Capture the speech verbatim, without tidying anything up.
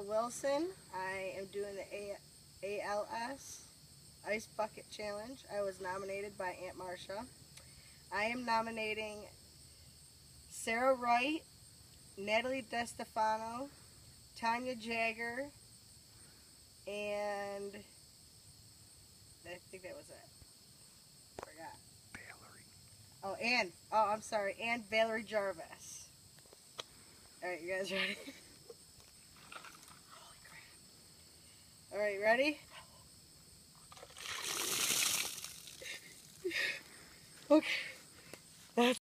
Marsha Wilson. I am doing the A ALS Ice Bucket Challenge. I was nominated by Aunt Marsha. I am nominating Sarah Wright, Natalie DeStefano, Tanya Jagger, and I think that was it. Forgot. Valerie. Oh, and, oh, I'm sorry, and Valerie Jarvis. Alright, you guys ready? Holy crap. Alright, ready? Okay. That's